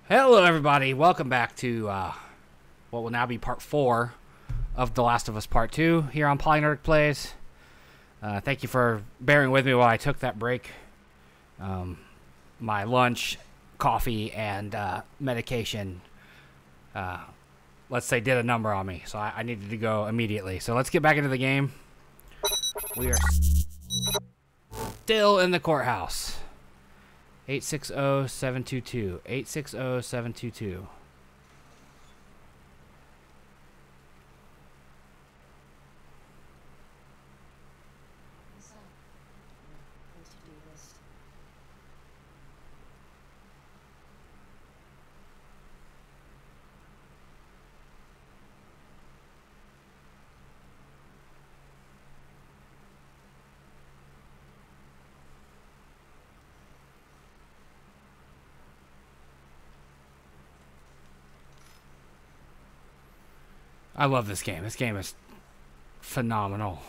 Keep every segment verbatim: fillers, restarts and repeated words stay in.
Hello, everybody. Welcome back to uh, what will now be part four of The Last of Us Part Two here on PolyNerdic Plays. Uh, thank you for bearing with me while I took that break. Um, my lunch, coffee, and uh, medication, uh, let's say, did a number on me, so I, I needed to go immediately. So let's get back into the game. We are still in the courthouse. eight six zero, seven two two. eight six zero, seven two two. I love this game. This game is phenomenal.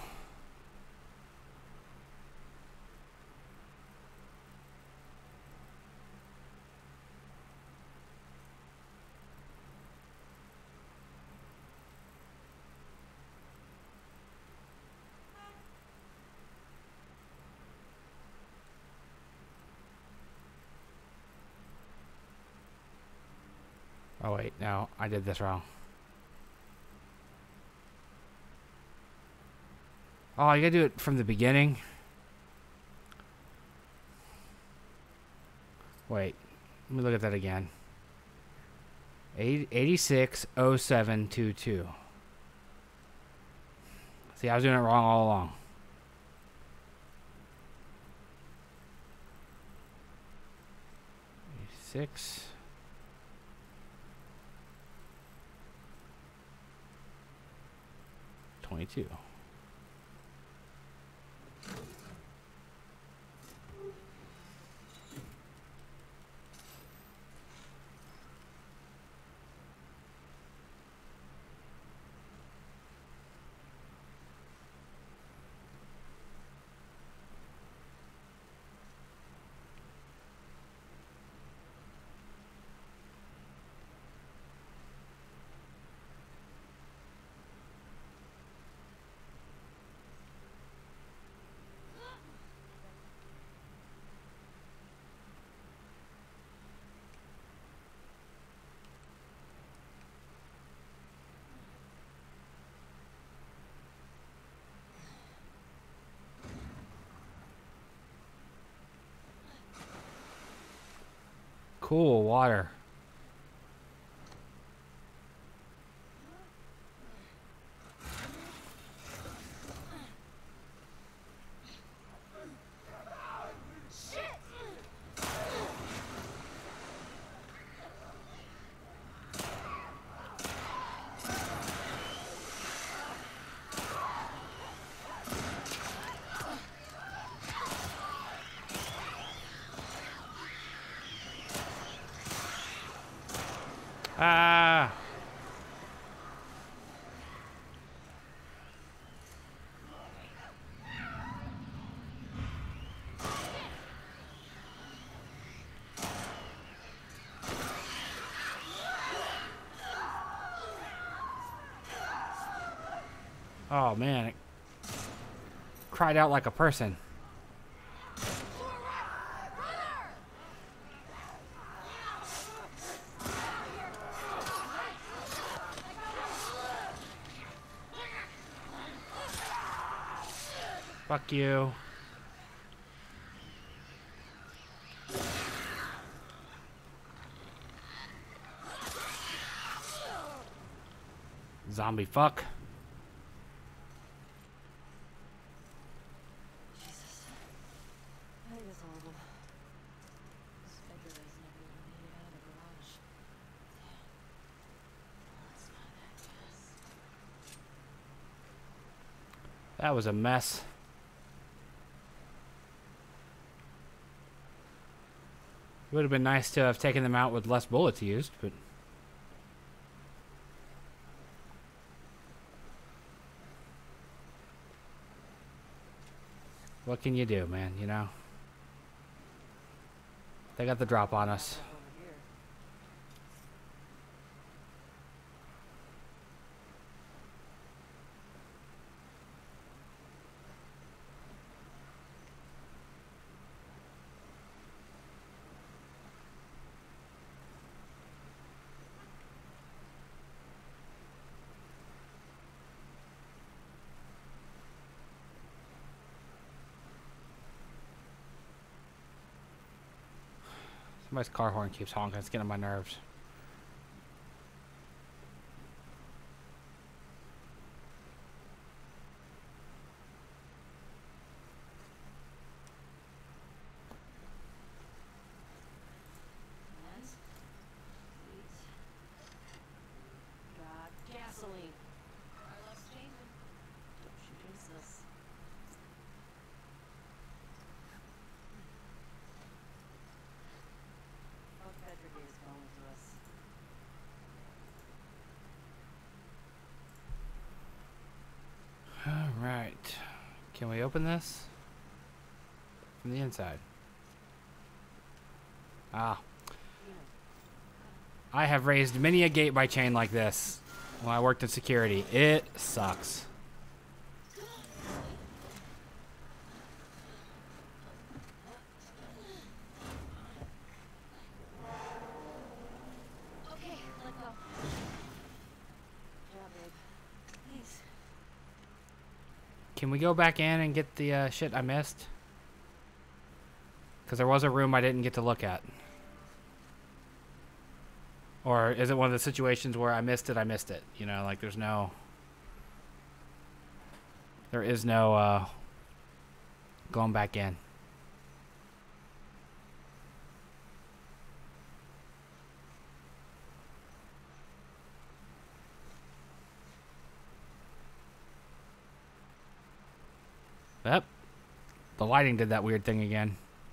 Oh wait, no, I did this wrong. Oh, you gotta do it from the beginning? Wait, let me look at that again. eighty-six oh seven two two. See, I was doing it wrong all along. eighty-six. twenty-two. Cool water. Ah. Oh man, it cried out like a person. Fuck you. Zombie fuck. Jesus. I think it's horrible. This beggar is never even made it out of the garage. Damn. Let's find that gas. That was a mess. It would have been nice to have taken them out with less bullets used, but what can you do, man, you know? They got the drop on us. Somebody's car horn keeps honking. It's getting on my nerves. And, please. Got gasoline. Our luck's changing. Don't you jinx us. Fuck Frederick is going to us. Alright. Can we open this? From the inside. Ah. I have raised many a gate by chain like this when I worked in security. It sucks. Okay, let go. Yeah, babe. Thanks. Can we go back in and get the uh, shit I missed? Because there was a room I didn't get to look at. Or is it one of the situations where I missed it, I missed it? You know, like there's no... There is no uh, going back in. Yep. The lighting did that weird thing again.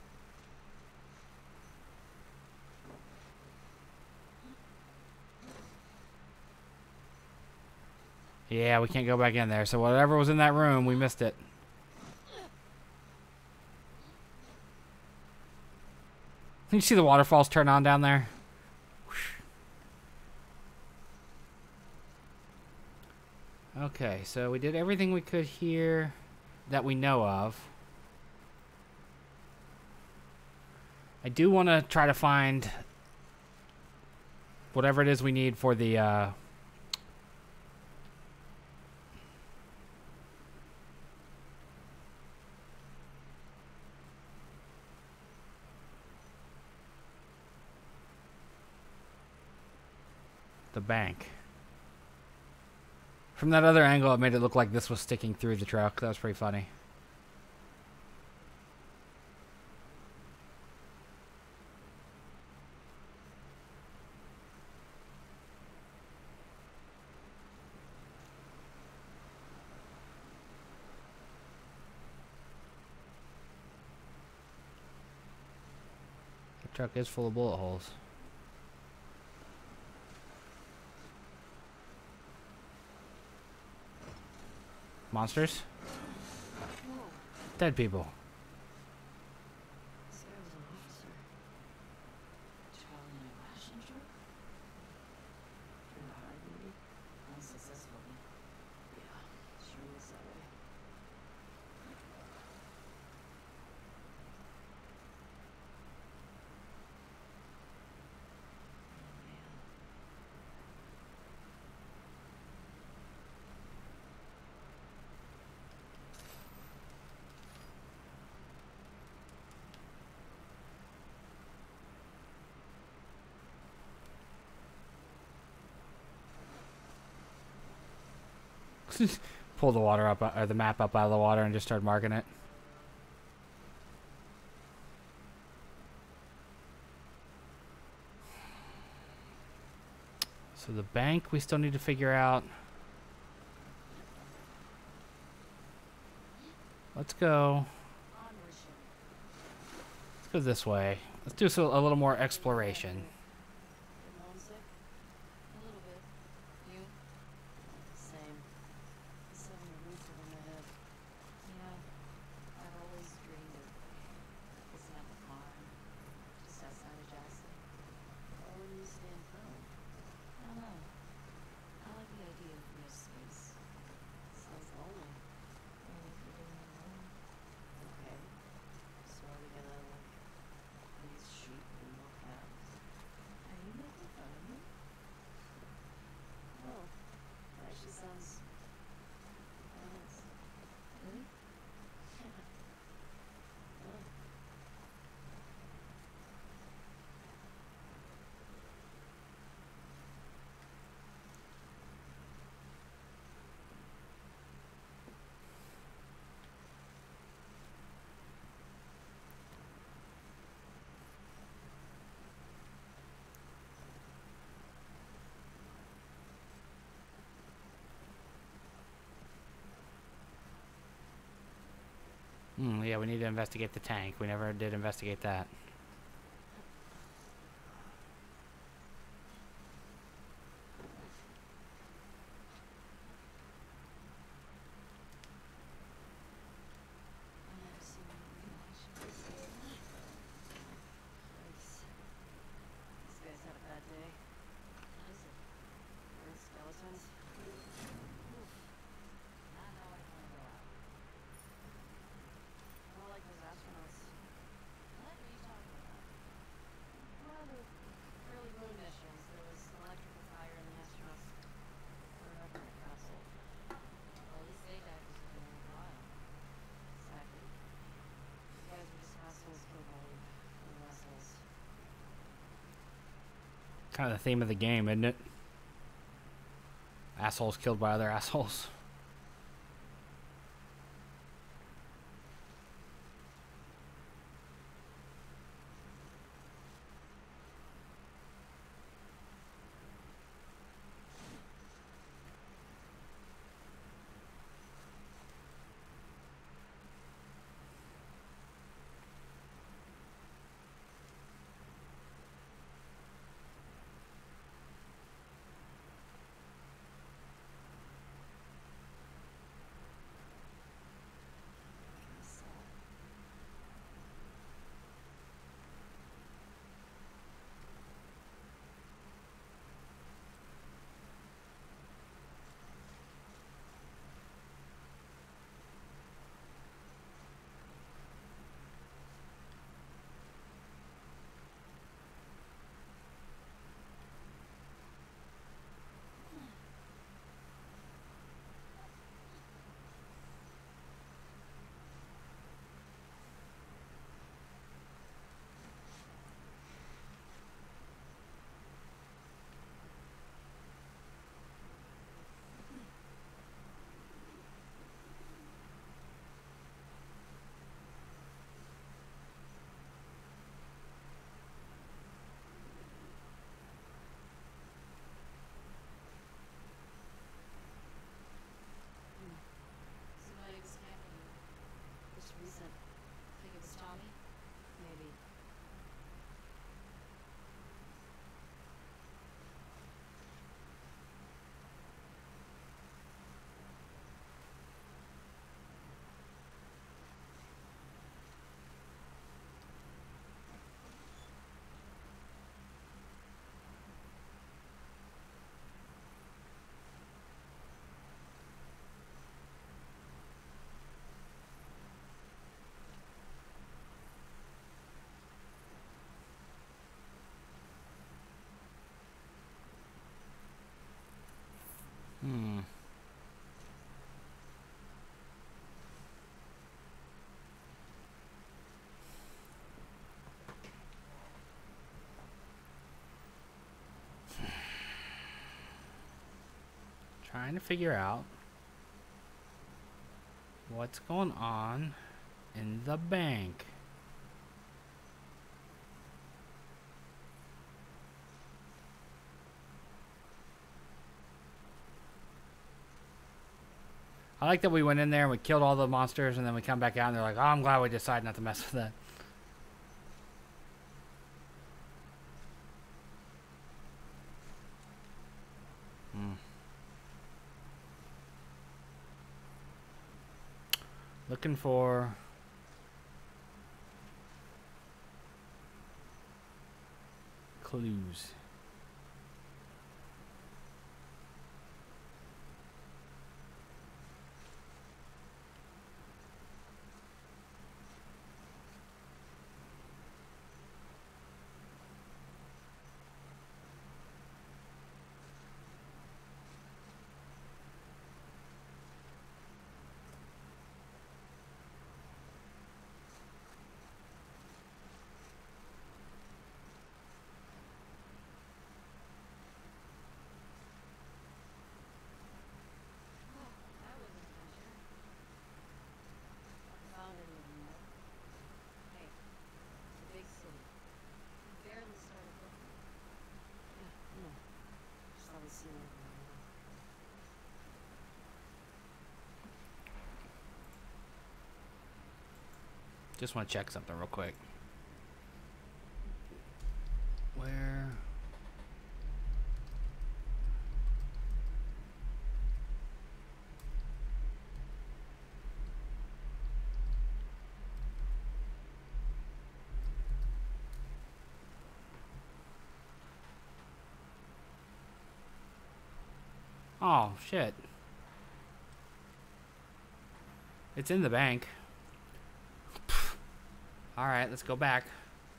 Yeah, we can't go back in there. So whatever was in that room, we missed it. Can you see the waterfalls turn on down there? Okay, so we did everything we could here that we know of. I do want to try to find whatever it is we need for the uh, the bank. From that other angle, it made it look like this was sticking through the truck. That was pretty funny. The truck is full of bullet holes. Monsters? Whoa. Dead people. This guy was an officer. Traveling in a ration truck? Trying to hide, maybe? Unsuccessfully. Yeah, sure looks that way. Oh, man. Pull the water up, or the map up out of the water and just start marking it. So the bank we still need to figure out. Let's go. Let's go this way. Let's do so a little more exploration. Bit homesick? A little bit. You? Same. Just having a roof over my head. You know, I've always dreamed of fixing up a farm just outside of Jackson. Or when you stand firm. I don't know. I like the idea of real space. Sounds lonely. Only if you're doing it alone. Okay. So are we gonna, like, raise sheep and milk cows? yeah, we need to investigate the tank. We never did investigate that. Kind of the theme of the game, isn't it? Assholes killed by other assholes. Hmm. Trying to figure out what's going on in the bank. I like that we went in there and we killed all the monsters and then we come back out and they're like, oh, I'm glad we decided not to mess with that. Hmm. Looking for clues. Just want to check something real quick. Where? Oh, shit. It's in the bank. Alright, let's go back.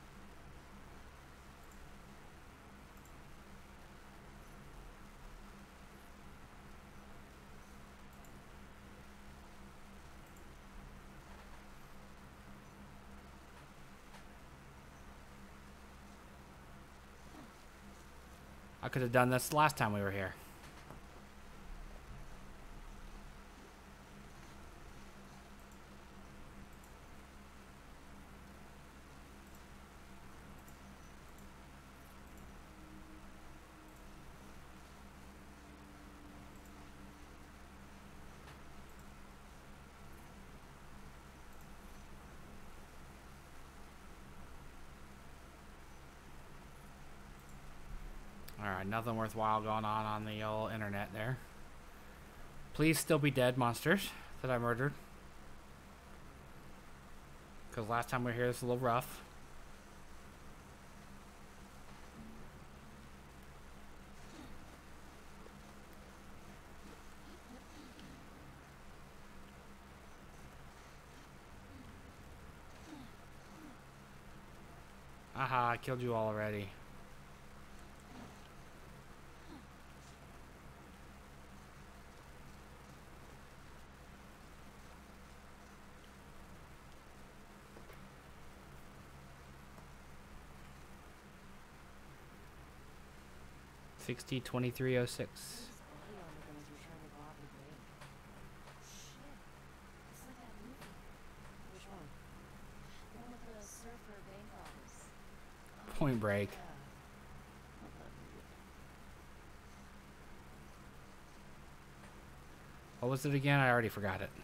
I could have done this last time we were here. Alright, nothing worthwhile going on on the old internet there. Please still be dead, monsters that I murdered. Because last time we were here, it's a little rough. Aha, I killed you all already. sixty twenty-three oh six. Point Break. What was it again? I already forgot it.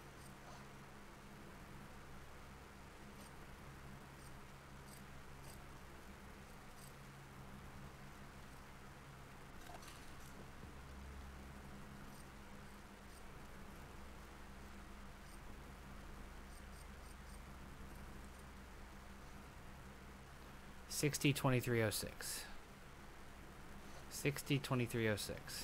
sixty twenty-three oh six. sixty twenty-three oh six.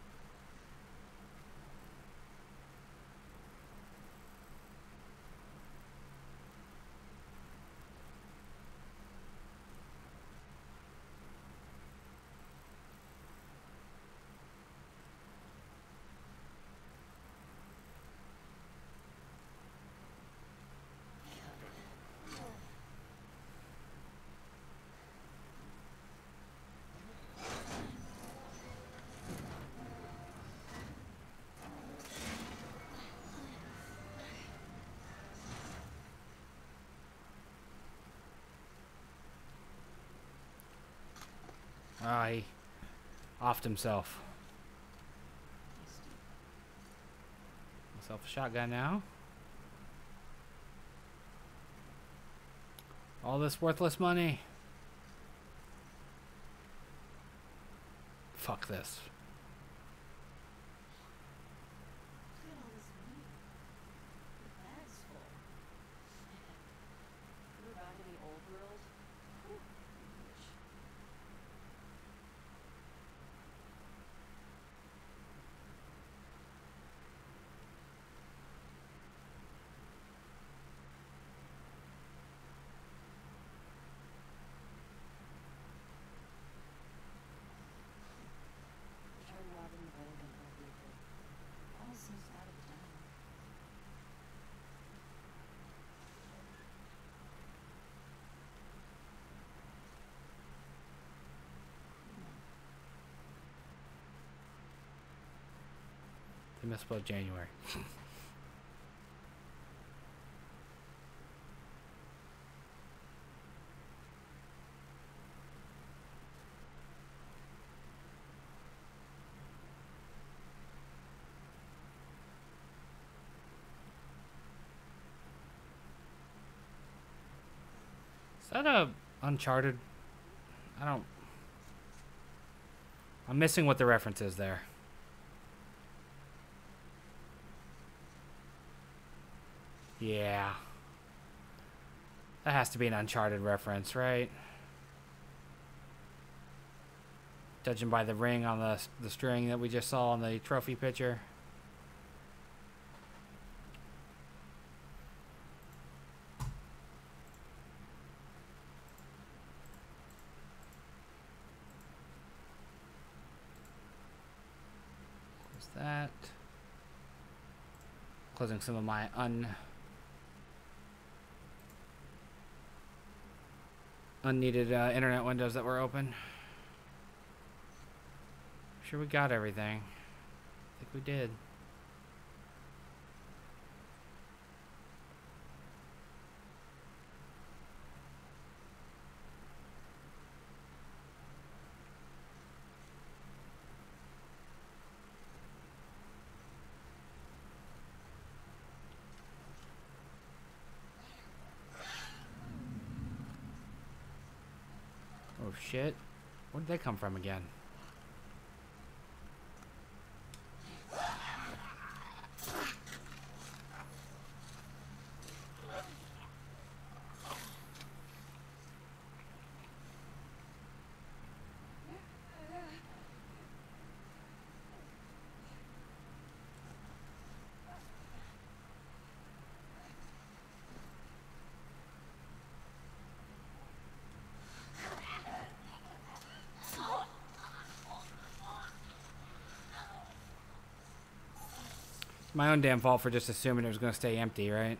Ah, he offed himself. Myself a shotgun now. All this worthless money. Fuck this. They misspelled January. Is that a Uncharted? I don't... I'm missing what the reference is there. Yeah. That has to be an Uncharted reference, right? Judging by the ring on the, the string that we just saw on the trophy picture. What's that? Closing some of my un... unneeded uh, internet windows that were open. Sure we got everything. I think we did. Oh shit. Where did they come from again? My own damn fault for just assuming it was going to stay empty, right?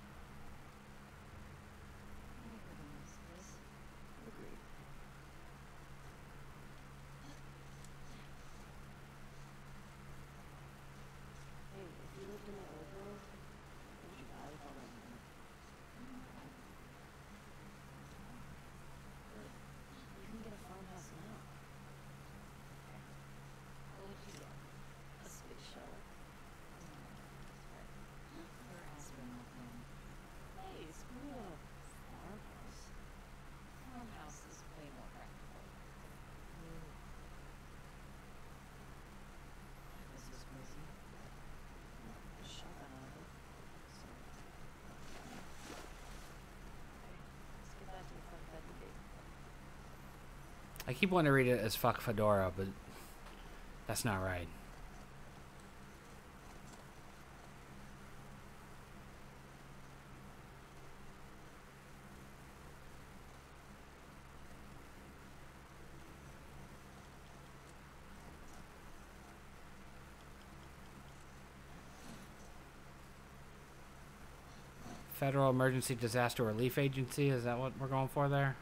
I keep wanting to read it as fuck Fedora, but that's not right. Federal Emergency Disaster Relief Agency, is that what we're going for there?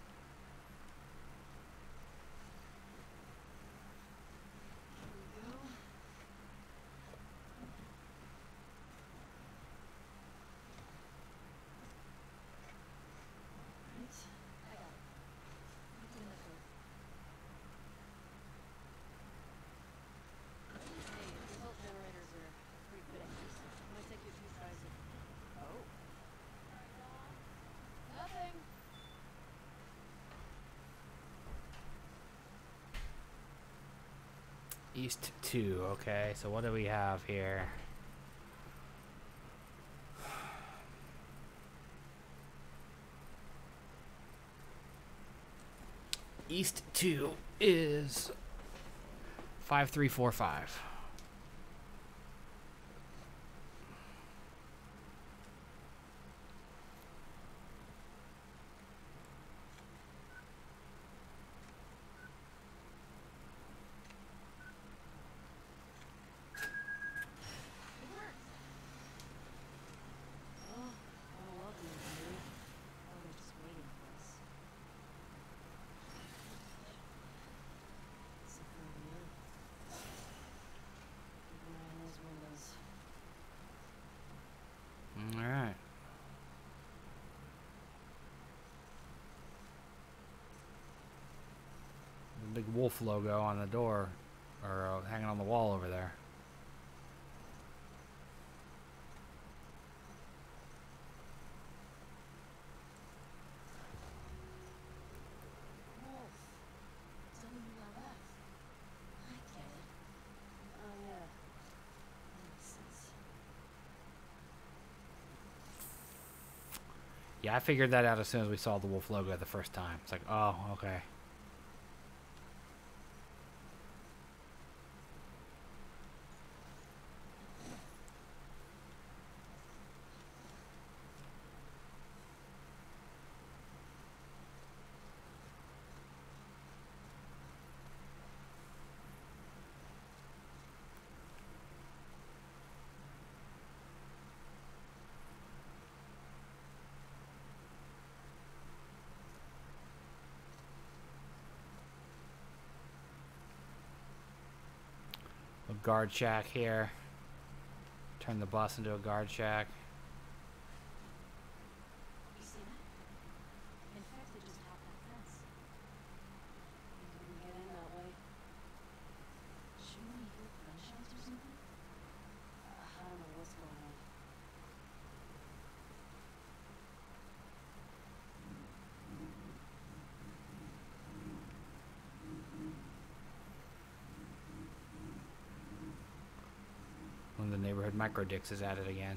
East two, okay, so what do we have here? East two is five three four five. Alright. The big wolf logo on the door, or uh, hanging on the wall over there. Yeah, I figured that out as soon as we saw the wolf logo the first time. It's like, oh, okay. A guard shack here. Turn the bus into a guard shack. You see that? In fact, they just hopped that fence. They didn't get in that way. Shouldn't we hear gunshots or something? Uh, I don't know what's going on. One of the neighborhood micro dicks is at it again.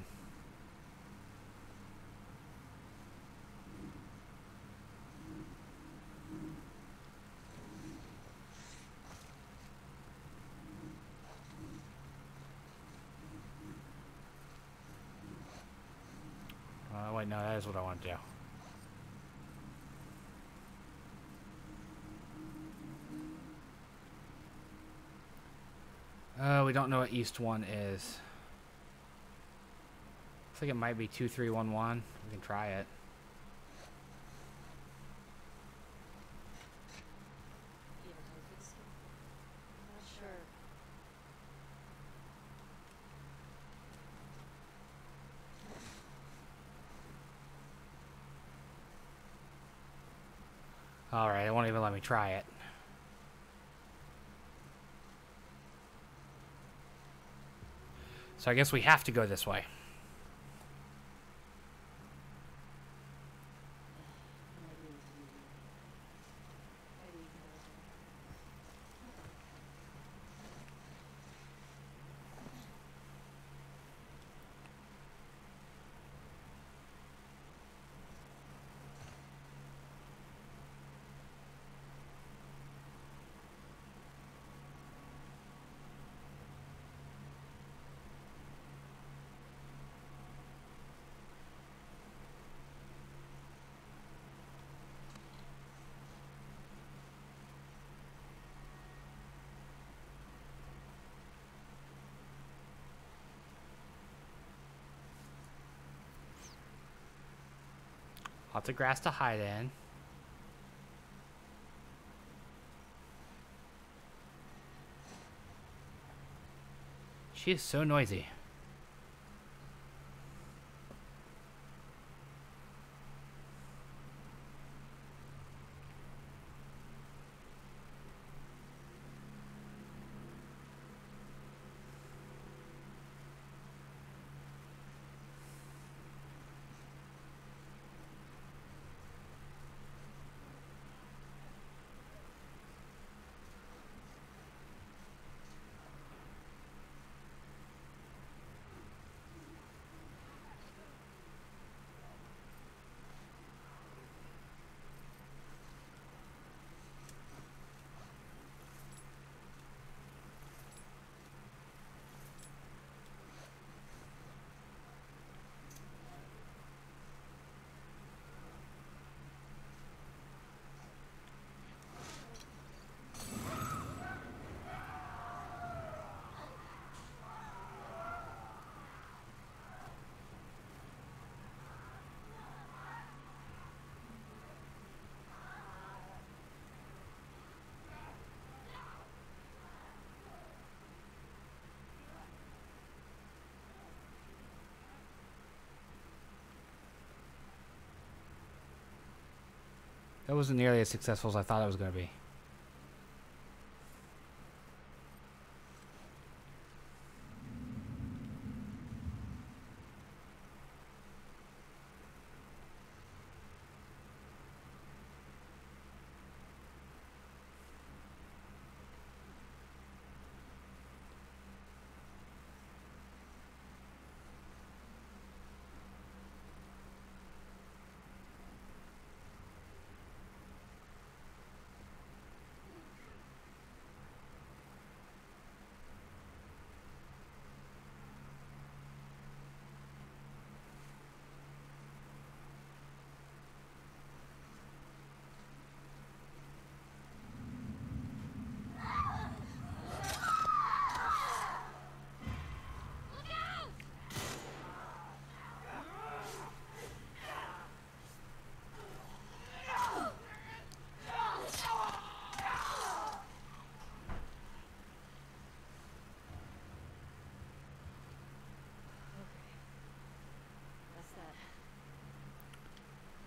Uh, wait, no, that is what I want to do. Uh, we don't know what East one is. Looks like it might be two three one one. We can try it. You ever take this? I'm not sure. Alright, it won't even let me try it. So I guess we have to go this way. Maybe it's easier. Maybe you can alter. Lots of grass to hide in. She is so noisy. That wasn't nearly as successful as I thought it was going to be.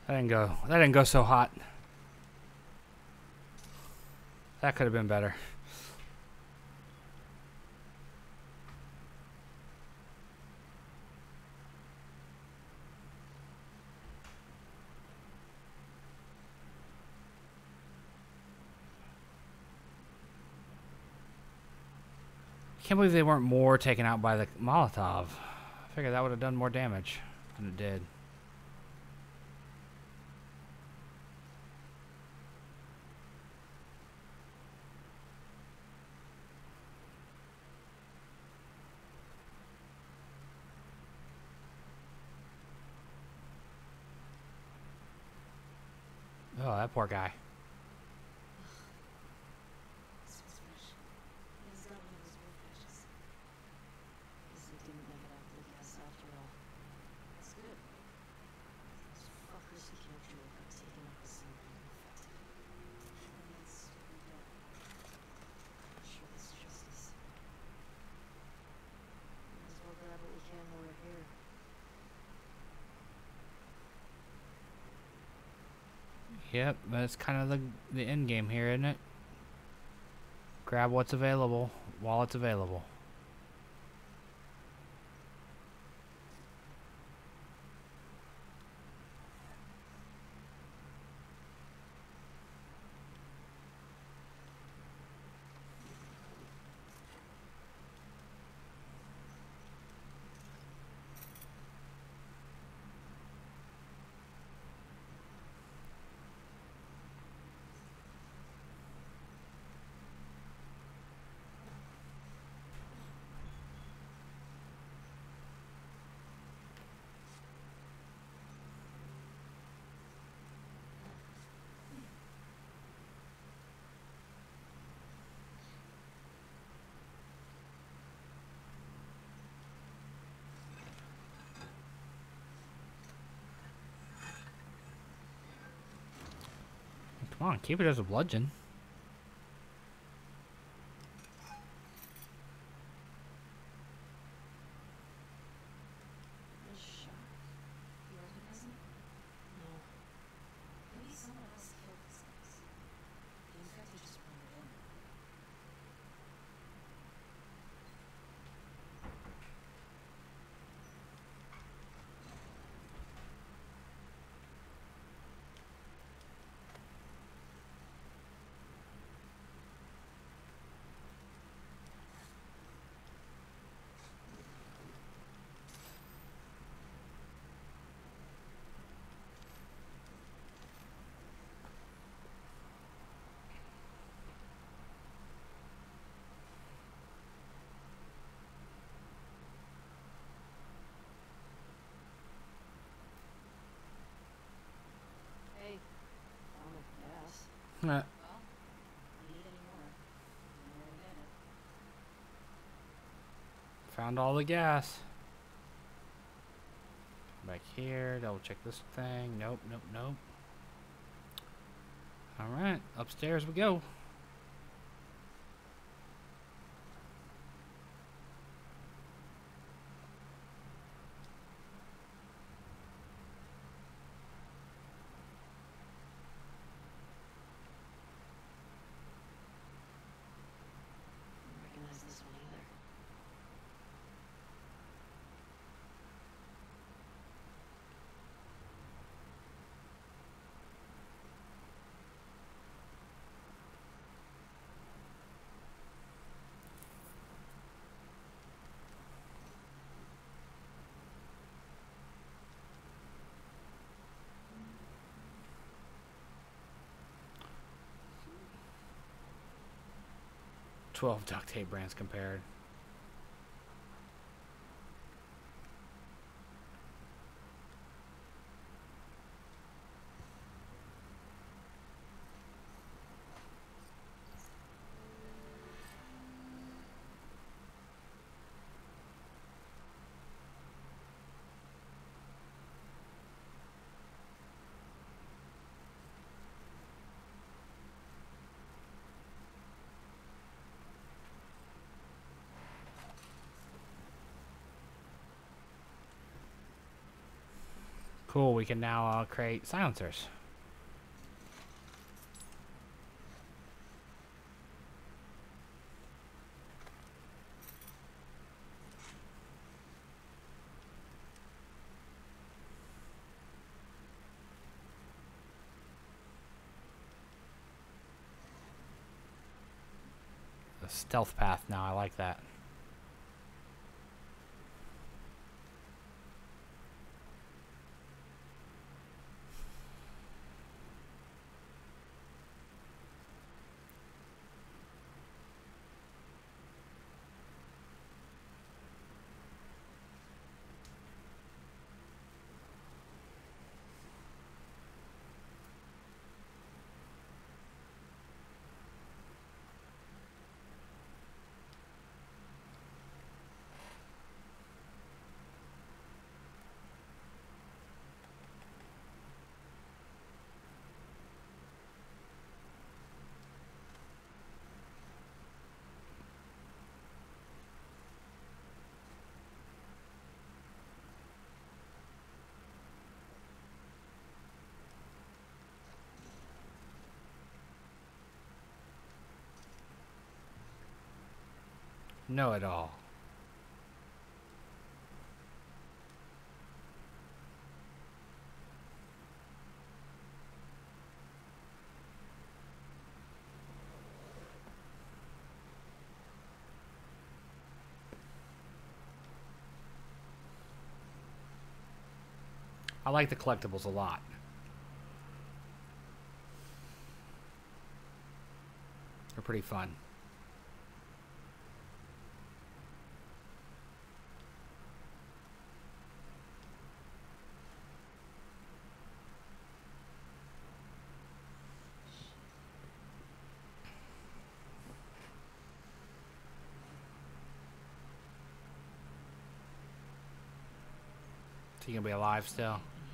That didn't go. That didn't go so hot. That could have been better. Can't believe they weren't more taken out by the Molotov. I figured that would have done more damage than it did. Oh, that poor guy. Yep, that's kind of the the end game here, isn't it? Grab what's available while it's available. Come on, keep it as a bludgeon. Uh, Well, need any more? More get it. found all the gas. Back here, double check this thing. Nope, nope, nope. Alright, upstairs we go. Don't recognize this one either. twelve duct tape brands compared. Cool, we can now uh, create silencers. The stealth path now, I like that. Know it all. I like the collectibles a lot. They're pretty fun. So you gonna be alive still?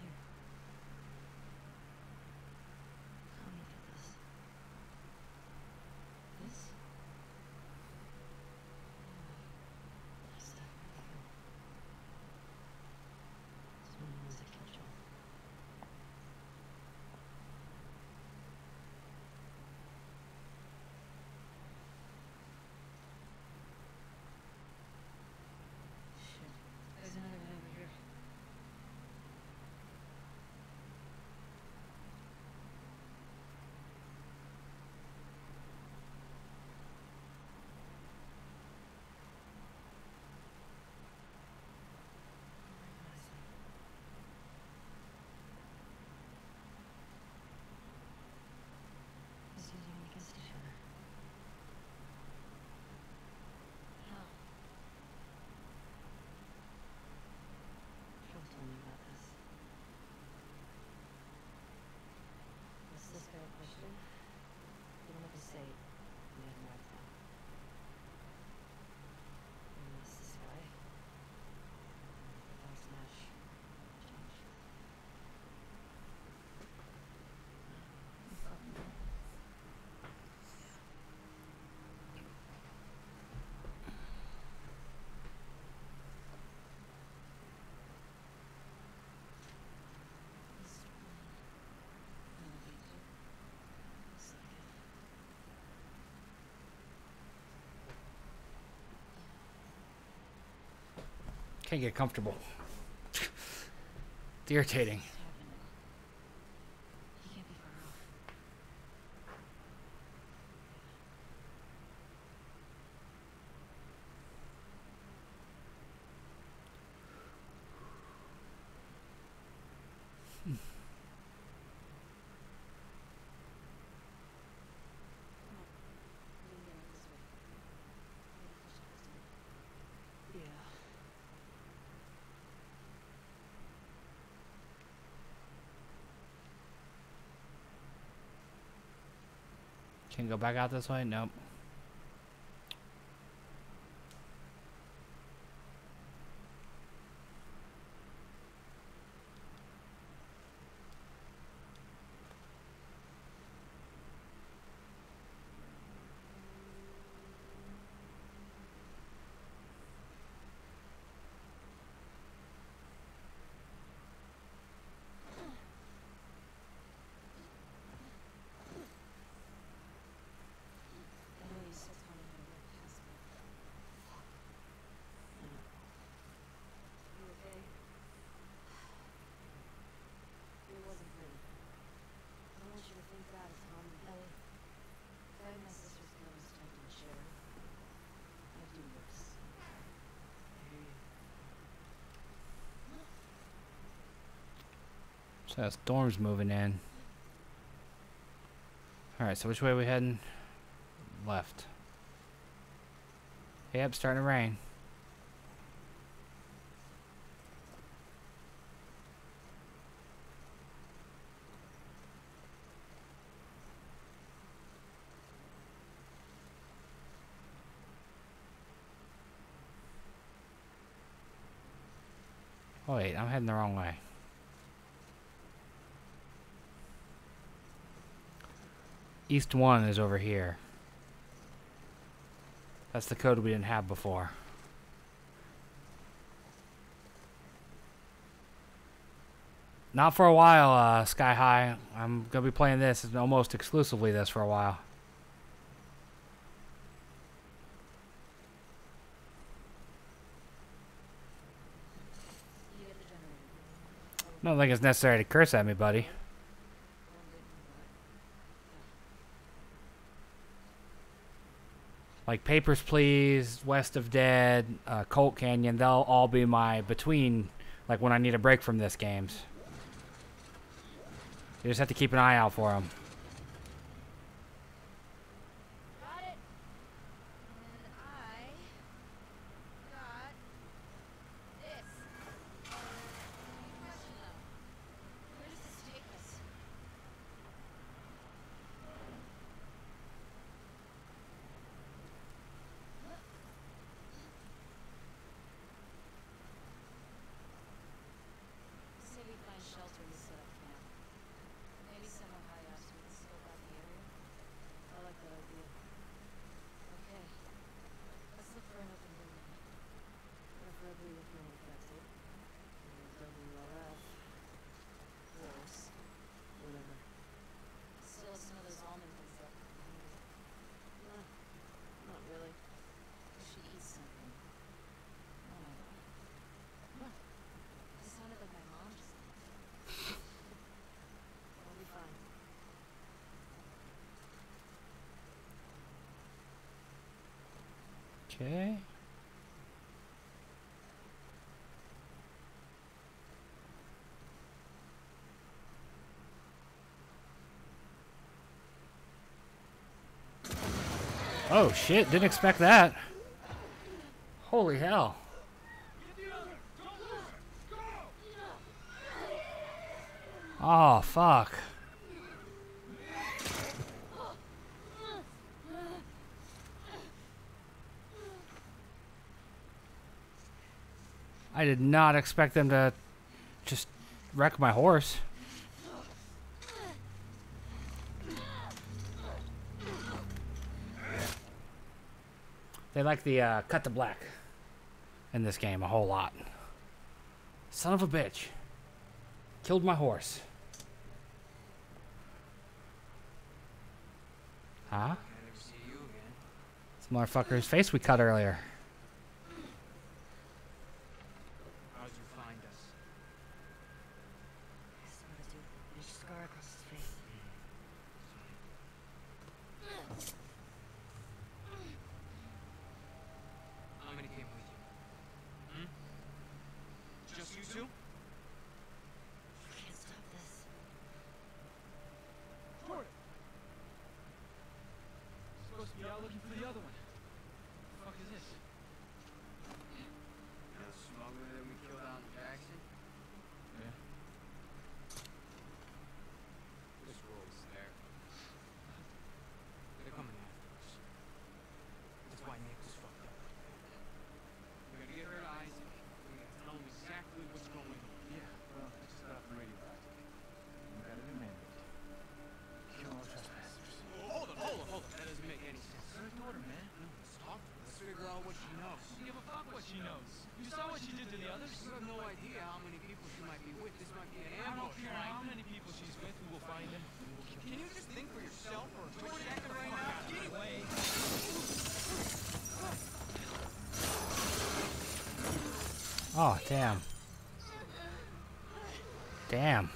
Can't get comfortable. It's irritating. Can go back out this way? Nope. So that storm's moving in. Alright, so which way are we heading? Left. Yep, starting to rain. Oh wait, I'm heading the wrong way. East one is over here. That's the code we didn't have before. Not for a while, uh, Sky High. I'm gonna be playing this almost exclusively this for a while. I don't think it's necessary to curse at me, buddy. Like Papers, Please, West of Dead, uh, Colt Canyon, they'll all be my between, like when I need a break from this games. You just have to keep an eye out for them. Got it. And I got this. Question though. Where does this take us? Say we find shelter and set up camp. Maybe somewhere high up so we can scope out the area. I like that idea. Okay. Let's look for an open building. Preferably with no infected. W L F. Worse. Whatever. Still have some of those almond things left. No. Not really. We should eat something. Oh my god. What? It sounded like my mom just left. We'll be fine. Okay. Oh shit, didn't expect that. Holy hell. Oh fuck. I did not expect them to just wreck my horse. They like the uh, cut to black in this game a whole lot. Son of a bitch. Killed my horse. Huh? This motherfucker's face we cut earlier. How'd you find us? I saw the dude. There's a scar across his face. How many came with you? Hmm? Just you two? We can't stop this. Jordan! Supposed to be out looking for the other one. What the fuck is this? The smuggler that we killed out in Jackson? Yeah. This road's there. They're coming after us. That's why Nick was fucked up. We're gonna get her to Isaac. We're gonna tell him exactly what's going on. Yeah, well, I just got off the radio, Isaac. You got an amendment. Kill all trespassers. Hold on, hold on, hold on. That doesn't make any sense. Her daughter, man. No, let's talk. Let's figure out what she knows. Give a fuck what she knows. You saw what she did to the others. You have no idea how many people she might be with. This might be an ambush. I don't care how many people she's with. We will find them. We will kill them. Can you just think for yourself for a quick second right now? Get away. Oh, damn. Damn.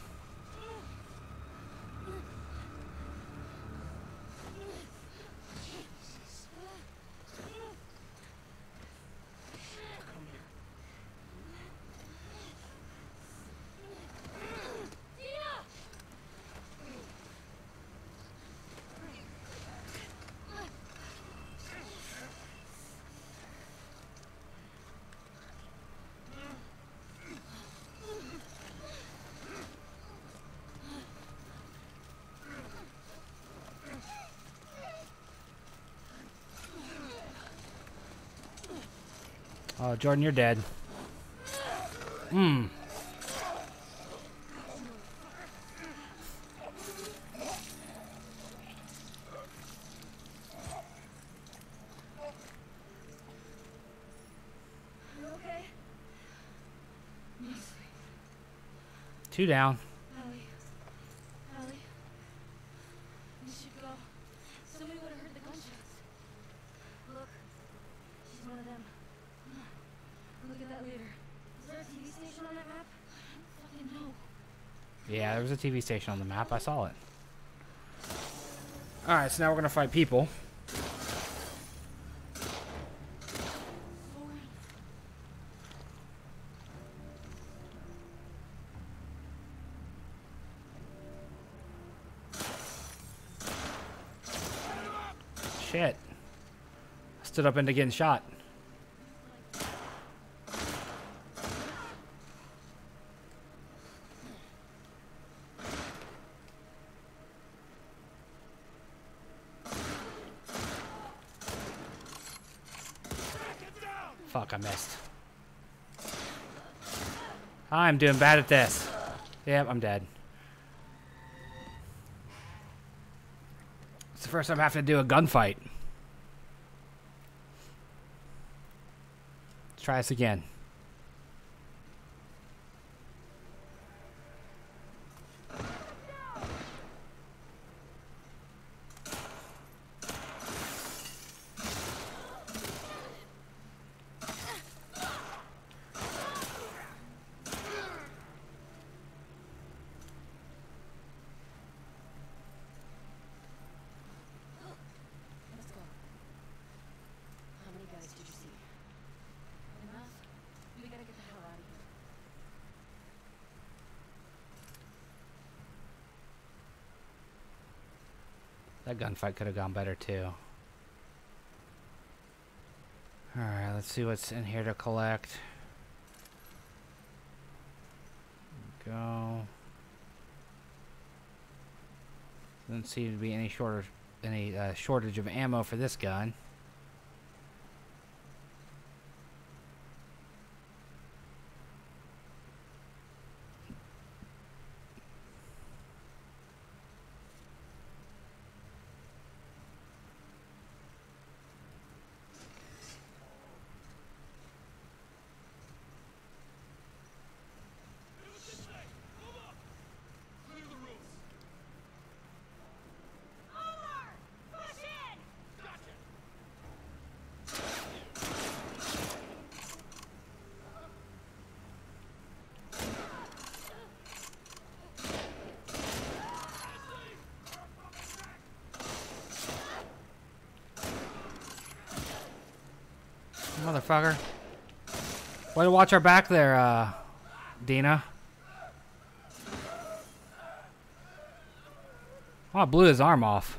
Come here. Tina! Oh, Jordan, you're dead. Hmm. Okay. Two down. Ellie. Ellie. We should go. Somebody would have heard the gunshots. Look. She's one of them. Come on. Look at that leader. Is there a T V station on that map? I don't fucking know. Yeah, there was a T V station on the map. I saw it. Alright, so now we're going to fight people. Shit. I stood up into getting shot. Fuck, I missed. I'm doing bad at this. Yep, I'm dead. It's the first time I have to do a gunfight. Let's try this again. Let's go. How many guys did you see? Enough? We gotta get the hell out of here. That gunfight could have gone better too. Alright, let's see what's in here to collect. Go. Doesn't seem to be any shorter any uh, shortage of ammo for this gun. Motherfucker. Way to watch our back there, uh, Dina. Oh, I blew his arm off.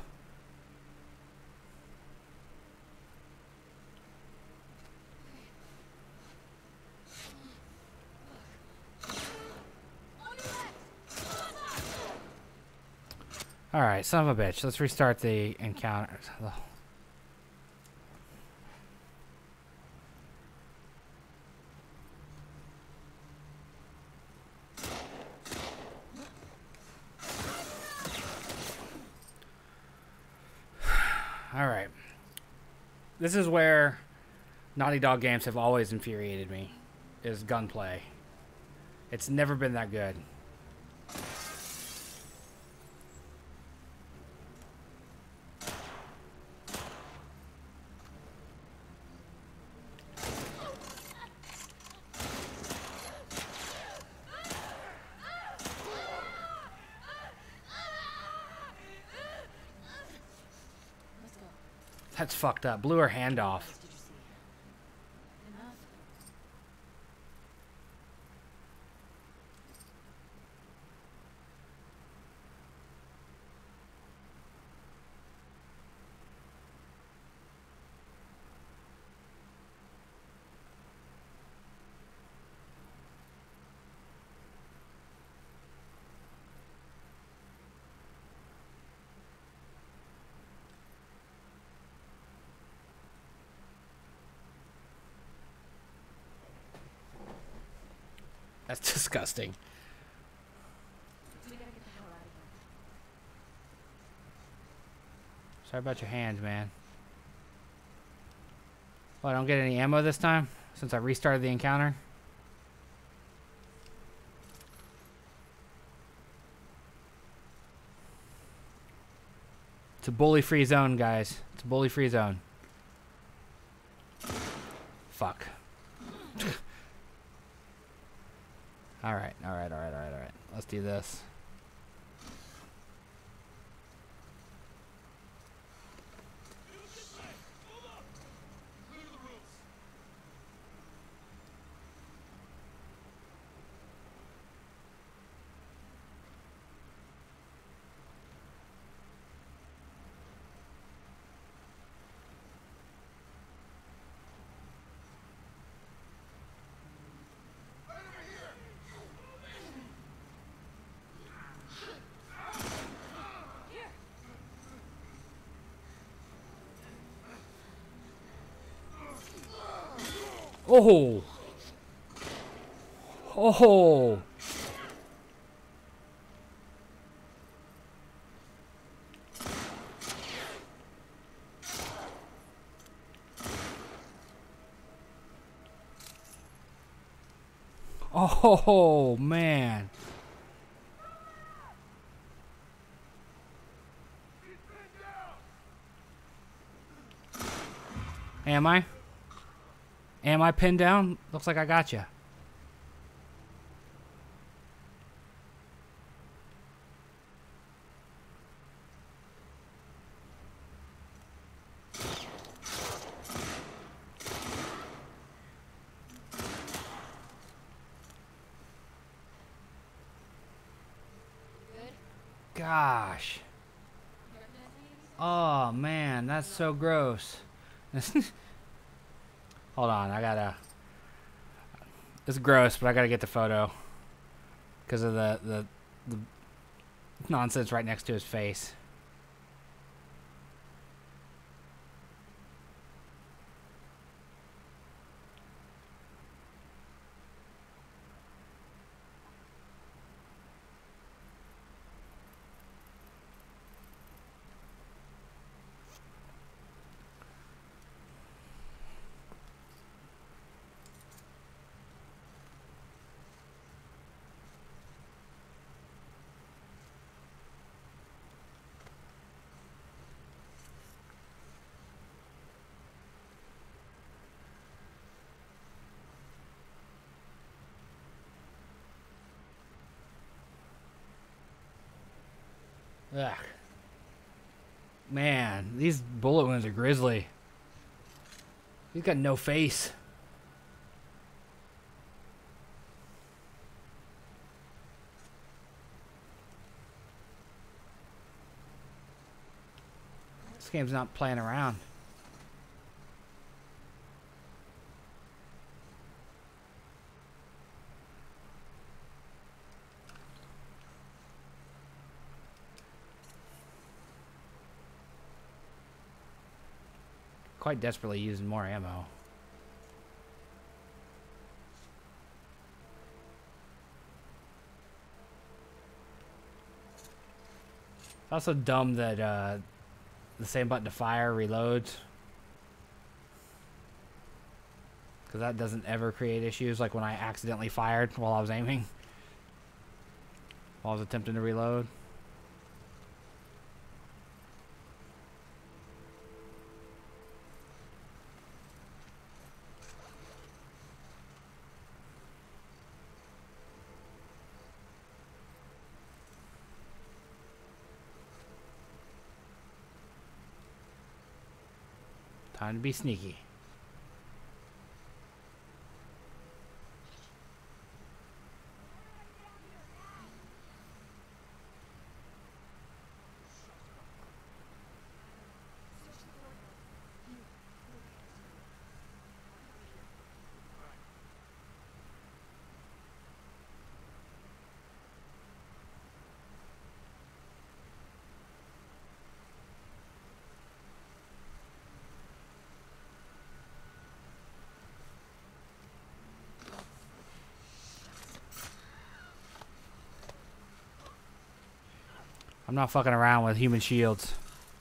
Alright, son of a bitch. Let's restart the encounter. Alright. This is where Naughty Dog games have always infuriated me, is gunplay. It's never been that good. That's fucked up. Blew her hand off. Did you see? Enough? That's disgusting. We gotta get the hell out of here. Sorry about your hands, man. Well, I don't get any ammo this time since I restarted the encounter. It's a bully-free zone, guys. It's a bully-free zone. Fuck. Alright, alright, alright, alright, alright. Let's do this. Oh! Oh! Oh, man. Am I? Am I pinned down? Looks like I got you. Good? Gosh. Oh, man. That's so gross. Hold on. I gotta... It's gross, but I gotta get the photo. Because of the, the, the nonsense right next to his face. Ugh. Man, these bullet wounds are grisly. He's got no face. This game's not playing around. Quite desperately using more ammo. It's also dumb that uh, the same button to fire reloads. Because that doesn't ever create issues like when I accidentally fired while I was aiming. While I was attempting to reload. Time to be sneaky. I'm not fucking around with human shields.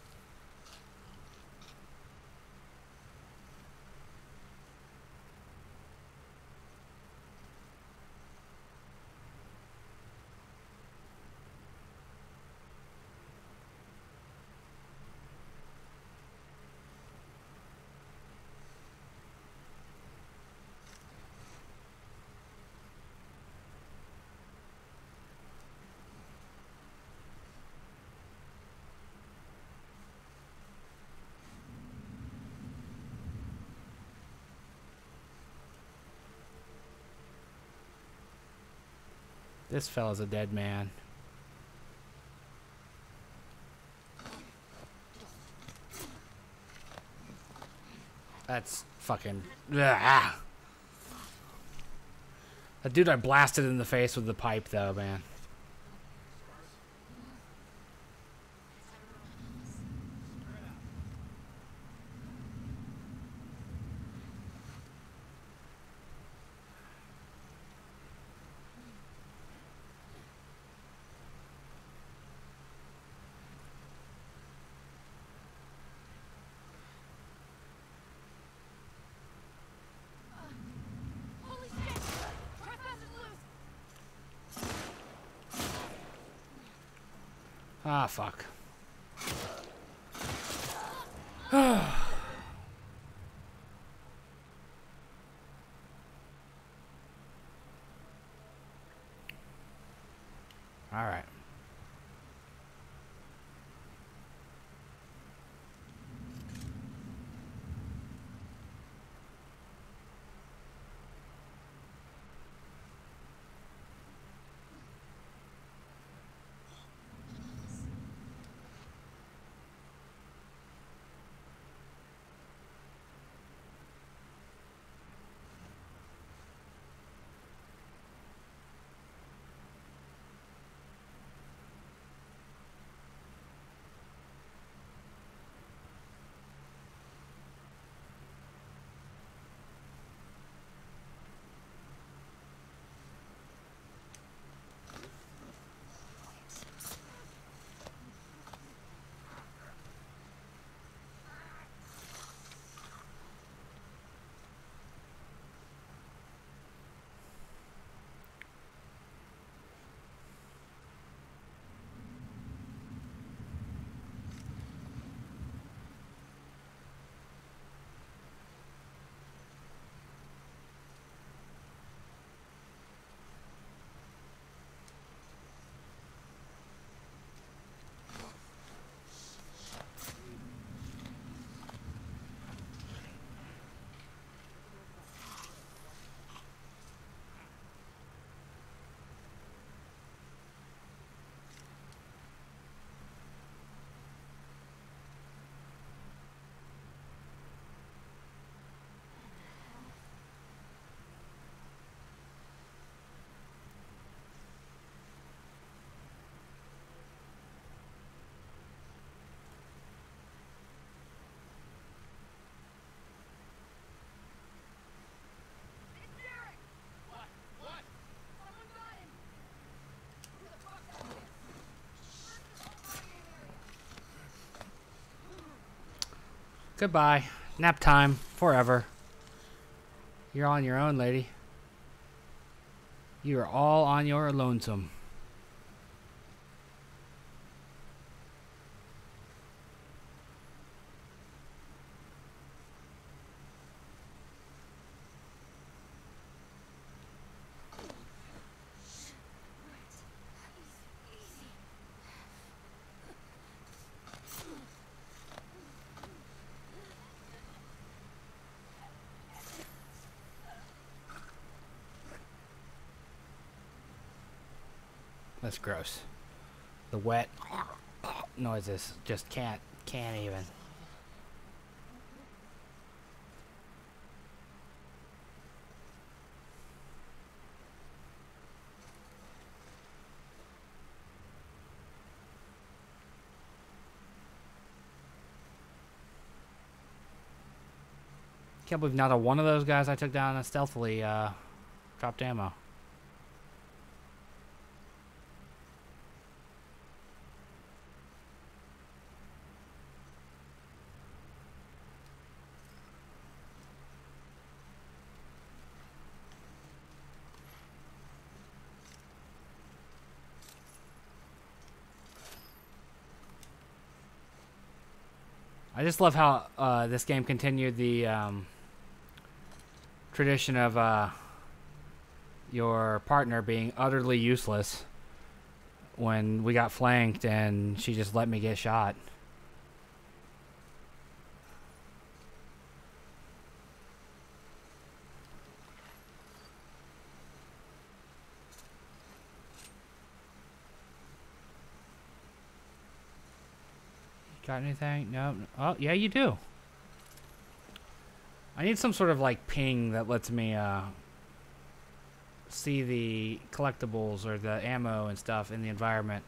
This fella's a dead man. That's fucking... Ugh. That dude I blasted in the face with the pipe, though, man. Holy shit! Trespass is loose! Ah, fuck. All right. Goodbye. Nap time. Forever. You're on your own, lady. You are all on your lonesome. That's gross. The wet noises just can't, can't even. Can't believe not a one of those guys I took down as stealthily uh, dropped ammo. I just love how uh, this game continued the um, tradition of uh, your partner being utterly useless when we got flanked and she just let me get shot. Got anything? No. Oh, yeah, you do. I need some sort of like ping that lets me uh, see the collectibles or the ammo and stuff in the environment.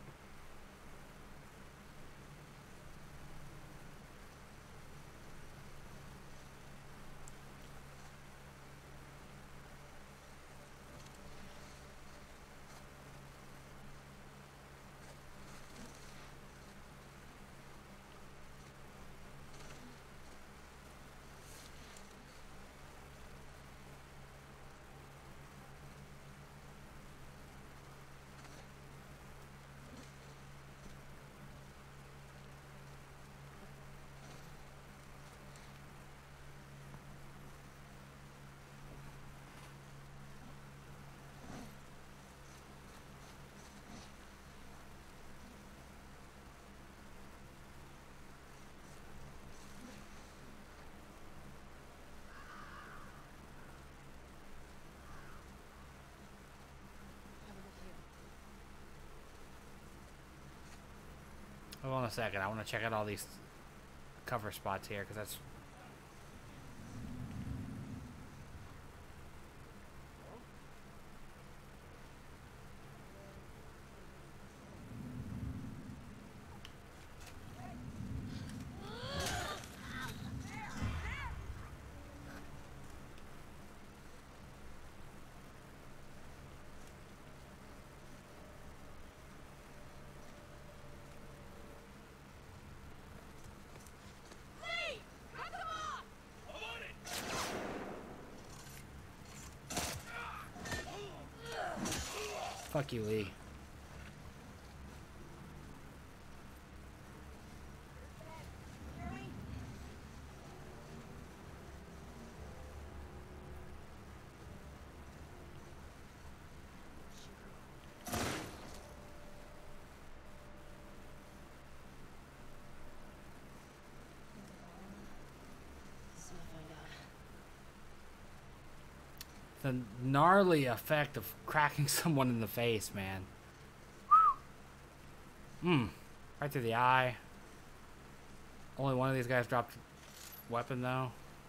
Hold on a second. I want to check out all these cover spots here because that's. Fuck you, Lee. The gnarly effect of cracking someone in the face, man. Hmm. Right through the eye. Only one of these guys dropped a weapon, though.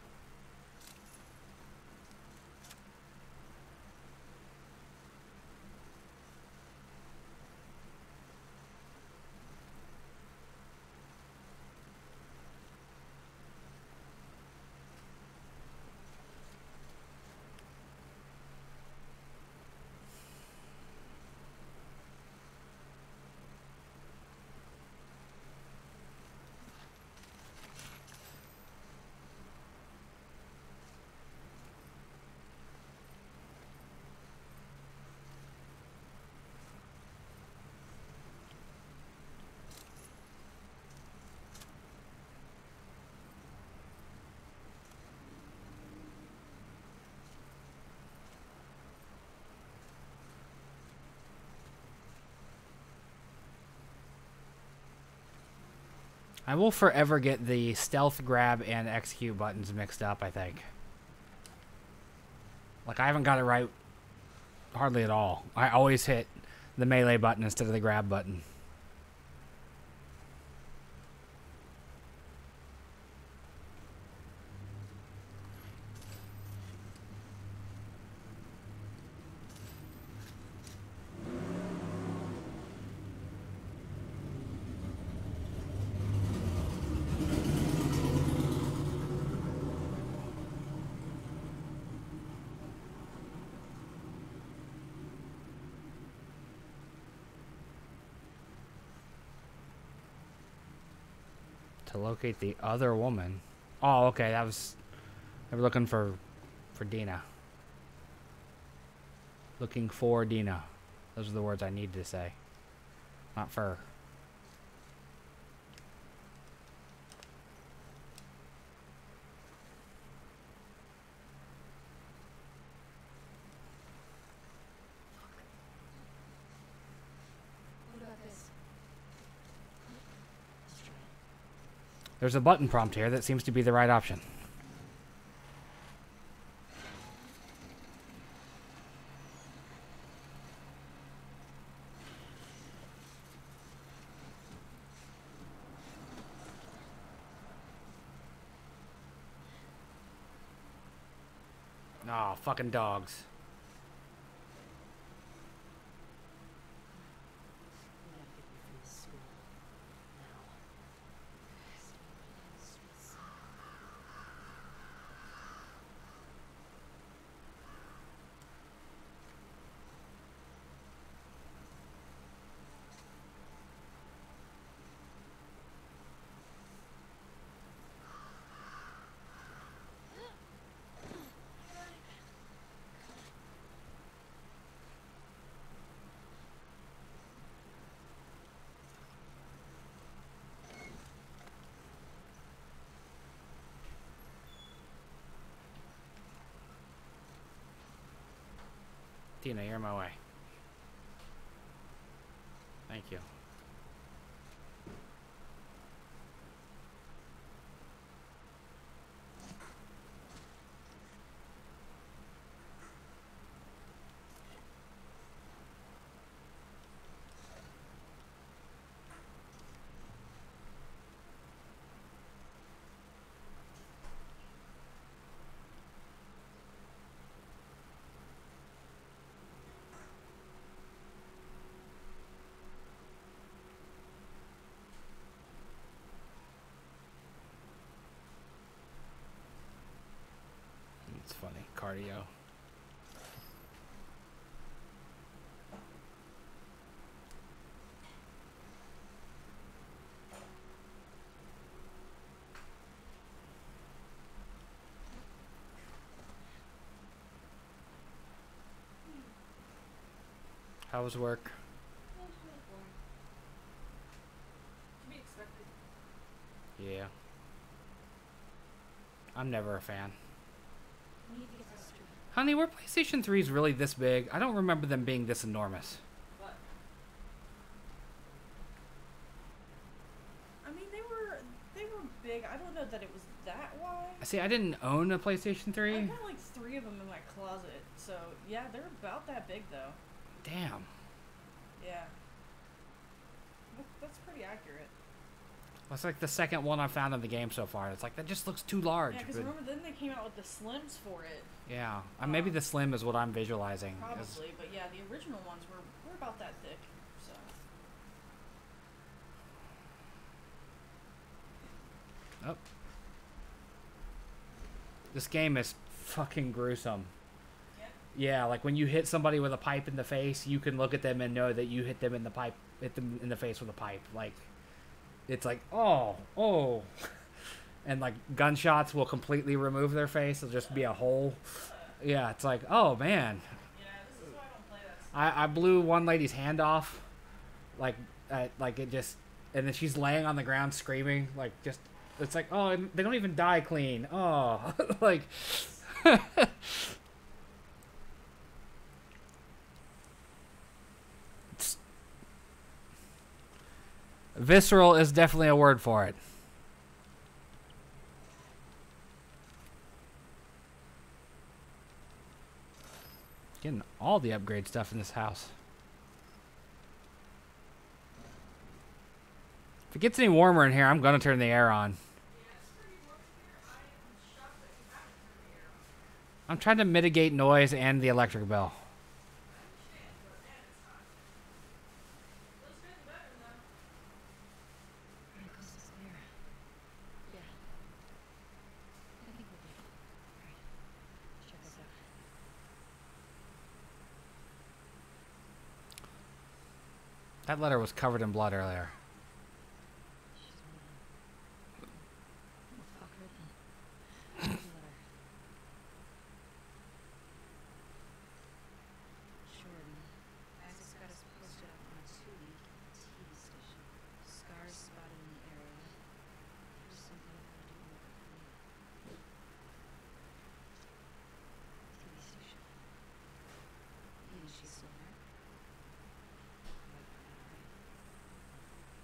I will forever get the stealth, grab, and execute buttons mixed up, I think. Like, I haven't got it right hardly at all. I always hit the melee button instead of the grab button. To locate the other woman. Oh, okay, that was... They were looking for... for Dina. Looking for Dina. Those are the words I needed to say. Not for... There's a button prompt here that seems to be the right option. Aw, oh, fucking dogs. Tina, you're in my way. Thank you. It's funny. Cardio. How was work? Yeah. I'm never a fan. Honey, were PlayStation threes really this big? I don't remember them being this enormous. What? I mean, they were they were big. I don't know that it was that wide. See, I didn't own a PlayStation three. I got like three of them in my closet. So yeah, they're about that big though. Damn. Yeah. That, that's pretty accurate. That's like the second one I found in the game so far. It's like, that just looks too large. Yeah, because but- remember then they came out with the Slims for it. Yeah, uh, maybe the slim is what I'm visualizing. Probably, is- but yeah, the original ones were, were about that thick. So. Oh. This game is fucking gruesome. Yeah. Yeah, like when you hit somebody with a pipe in the face, you can look at them and know that you hit them in the pipe, hit them in the face with a pipe. Like, it's like, oh, oh. And like gunshots will completely remove their face. It'll just be a hole. Yeah, it's like, oh man. Yeah, this is why I don't play that stuff. I, I blew one lady's hand off. Like, uh, like it just, and then she's laying on the ground screaming. Like, just, it's like, oh, they don't even die clean. Oh, like. It's, visceral is definitely a word for it. Getting all the upgrade stuff in this house. If it gets any warmer in here, I'm gonna turn the air on. I'm trying to mitigate noise and the electric bill. Alright, this is clear. Yeah. I think we're good. Alright. Check this out. That letter was covered in blood earlier. She's one. Well, fuck her then. Here's the letter. Jordan. Access got us posted up on a two-week T V station. Scars spotted in the area. There's something I gotta do more quickly. T V station. Is she still there? Right, right, right.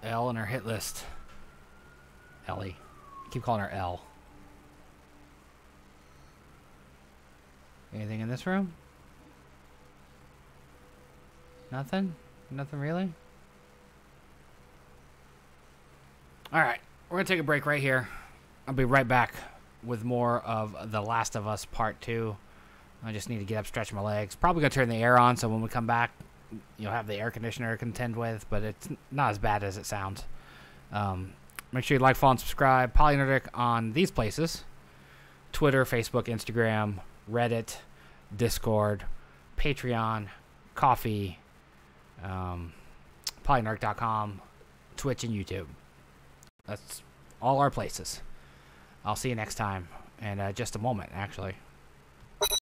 L in our hit list. Ellie. I keep calling her L. Anything in this room? Nothing? Nothing really? Alright, we're going to take a break right here. I'll be right back with more of The Last of Us Part two. I just need to get up, stretch my legs. Probably going to turn the air on, so when we come back, you'll have the air conditioner to contend with, but it's not as bad as it sounds. Um, make sure you like, follow, and subscribe. PolyNerdic on these places. Twitter, Facebook, Instagram, Reddit, Discord, Patreon, Coffee, um, poly nerdic dot com, Twitch, and YouTube. That's all our places. I'll see you next time. In uh, just a moment, actually.